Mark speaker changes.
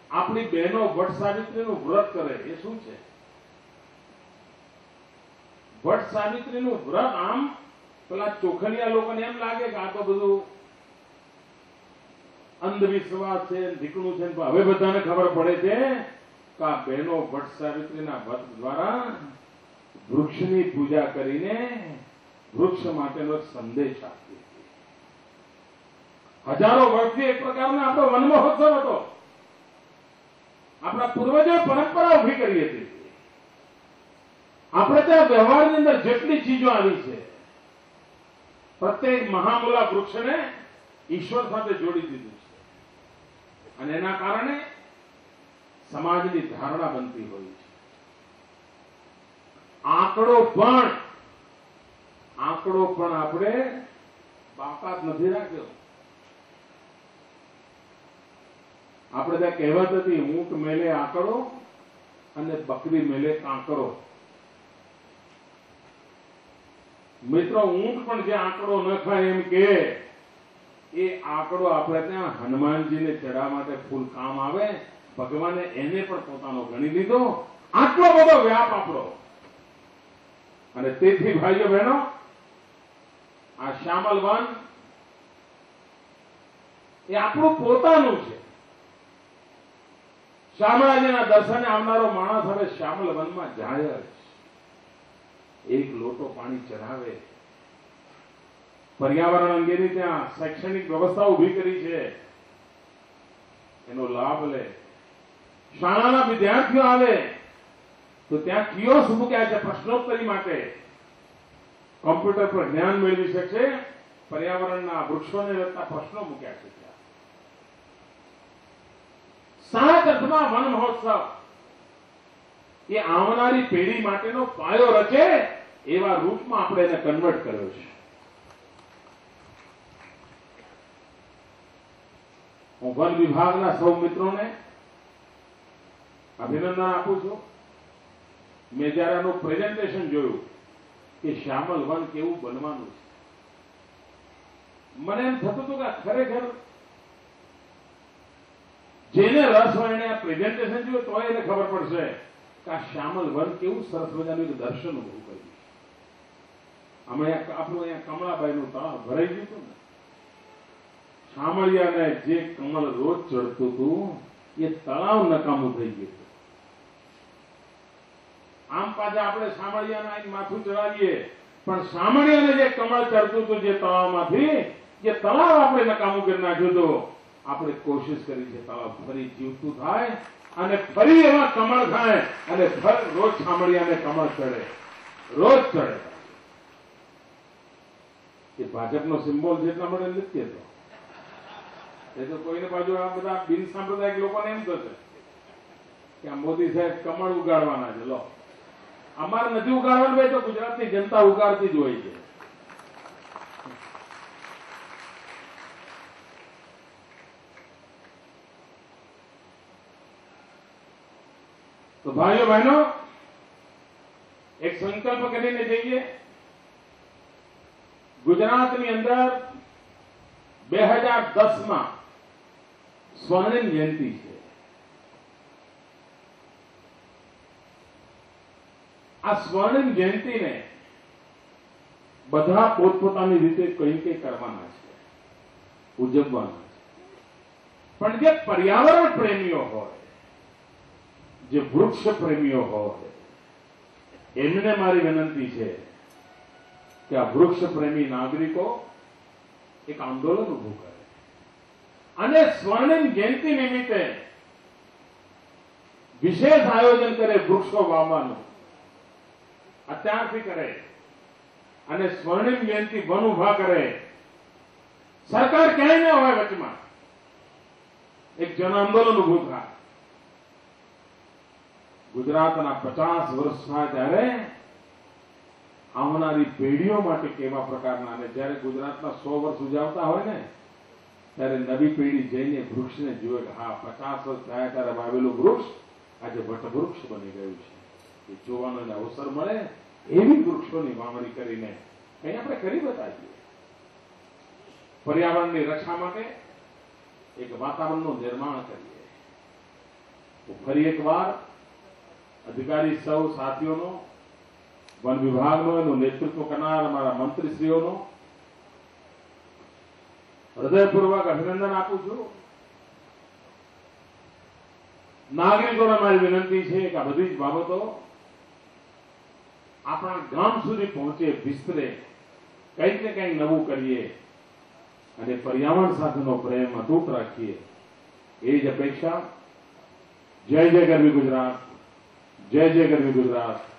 Speaker 1: આપણી બહેનો વટ સાવિત્રીનું વ્રત કરે એ શું છે? વટ સાવિત્રીનું વ્રત આમ પેલા ચોખલિયા લોકોને એમ લાગે કે આ તો બધું અંધવિશ્વાસ છે, ધીકણું છે, પણ હવે બધાને ખબર પડે છે કે આ બહેનો વટ સાવિત્રીના વ્રત દ્વારા વૃક્ષની પૂજા કરીને વૃક્ષ માટેનો એક સંદેશ આપી. હજારો વર્ષથી એક પ્રકારનો આપણો વન મહોત્સવ હતો. આપણા પૂર્વજોએ પરંપરા ઉભી કરી હતી. આપણે ત્યાં વ્યવહારની અંદર જેટલી ચીજો આવી છે, પ્રત્યેક મહામૂલા વૃક્ષને ઈશ્વર સાથે જોડી દીધું છે અને એના કારણે સમાજની ધારણા બનતી હોય છે. આંકડો પણ આપણે બાકાત નથી રાખ્યો. આપણે ત્યાં કહેવત હતી, ઊંટ મેલે આંકડો અને બકરી મેલે કાંકરો. મિત્રો, ઊંટ પણ જે આંકડો ન ખાય એમ કે એ આંકડો આપણે ત્યાં હનુમાનજીને ચડાવવા માટે ફૂલ કામ આવે. ભગવાને એને પણ પોતાનો ગણી લીધો. આટલો બધો વ્યાપ આપણો. અને તેથી ભાઈઓ બહેનો, આ શ્યામલ વન એ આપણું પોતાનું છે. શામળાજીના દર્શને આવનારો માણસ હવે શ્યામલ વનમાં જાય જ. એક લોટો પાણી ચઢાવે. પર્યાવરણ અંગેની ત્યાં શૈક્ષણિક વ્યવસ્થા ઉભી કરી છે, એનો લાભ લે. શાળાના વિદ્યાર્થીઓ આવે તો ત્યાં કિયોસ્ક મૂક્યા છે પ્રશ્નોત્તરી માટે. કોમ્પ્યુટર પર જ્ઞાન મેળવી શકશે. પર્યાવરણના વૃક્ષોને લગતા પ્રશ્નો મૂક્યા છે ત્યાં. સાત અર્થમાં વન મહોત્સવ એ આવનારી પેઢી માટેનો પાયો રચે એવા રૂપમાં આપણે એને કન્વર્ટ કર્યો છે. હું વન વિભાગના સૌ મિત્રોને અભિનંદન આપું છું. મેં જયારે આનું પ્રેઝન્ટેશન જોયું કે શ્યામલ વન કેવું બનવાનું છે, મને એમ થતું હતું કે ખરેખર જેને રસ હોય એને આ પ્રેઝન્ટેશન જોયું તો એને ખબર પડશે કે આ શ્યામલ વન કેવું સરસ મજાનું દર્શન ઉભું કર્યું. અમે આપણું અહીંયા કમળાબાઈનું તળાવ ભરાઈ ગયું હતું ને, શામળિયાને જે કમળ રોજ ચડતું હતું એ તળાવ નકામું થઈ ગયું. આમ પાછા આપણે શામળિયાના માથું ચડાવીએ, પણ શામળિયાને જે કમળ ચડતું હતું જે તળાવમાંથી, જે તળાવ આપણે નકામું કરી નાખ્યું હતું. આપણે કોશિશ કરી છે તળાવ ફરી જીવતું થાય અને ફરી એવા કમળ થાય અને રોજ શામળિયાને કમળ ચડે, રોજ ચડે. એ ભાજપનો સિમ્બોલ છે એટલા માટે નથી કહેતો. એ તો કોઈને બાજુ આ બધા બિન સાંપ્રદાયિક લોકોને એમ થશે કે આ મોદી સાહેબ કમળ ઉગાડવાના છે. લો, અમારે નથી ઉગાડવાનું ભાઈ, તો ગુજરાતની જનતા ઉગાડતી જ હોય છે. તો ભાઈઓ બહેનો, એક સંકલ્પ કરીને જઈએ. ગુજરાતની અંદર 2010માં સ્વર્ણિમ જયંતિ છે. આ સ્વર્ણિમ જયંતિને બધા પોતપોતાની રીતે કંઈ કરવાના છે, ઉજવવાના છે. પણ જે પર્યાવરણ પ્રેમીઓ હોય, જે વૃક્ષ પ્રેમીઓ હોય, એમને મારી વિનંતી છે કે આ વૃક્ષ પ્રેમી નાગરિકો એક આંદોલન ઉભું કરે અને સ્વર્ણિમ જયંતિ નિમિત્તે વિશેષ આયોજન કરે વૃક્ષો વાવવાનું. અત્યારથી કરે અને સ્વર્ણિમ જયંતિ વન ઉભા કરે. સરકાર ક્યાંય ન હોય વચમાં, એક જન આંદોલન ઉભું થાય. ગુજરાતના 50 વર્ષ થાય ત્યારે આવનારી પેઢીઓ માટે કેવા પ્રકારના, અને જ્યારે ગુજરાતના 100 વર્ષ ઉજવતા હોય ને ત્યારે નવી પેઢી જઈને વૃક્ષને જુએ કે હા, 50 વર્ષ થયા ત્યારે વાવેલું વૃક્ષ આજે વટવૃક્ષ બની ગયું છે. એ જોવાનો અવસર મળે એવી વૃક્ષોની વાવણી કરીને કંઈ આપણે કરી બતાવીએ. પર્યાવરણની રક્ષા માટે એક વાતાવરણનું નિર્માણ કરીએ. હું ફરી એકવાર અધિકારી સૌ સાથીઓનો, વન વિભાગનો, એનું નેતૃત્વ કરનાર અમારા મંત્રીશ્રીઓનો હૃદયપૂર્વક અભિનંદન આપું છું. નાગરિકોને મારી વિનંતી છે કે આ બધી જ બાબતો આપણા ગામ સુધી પહોંચે, વિસ્તરે, કંઈક ને કંઈક નવું કરીએ અને પર્યાવરણ સાથેનો પ્રેમ અતૂટ રાખીએ, એ જ અપેક્ષા. જય જય ગરવી ગુજરાત, જય જય ગરવી ગુજરાત.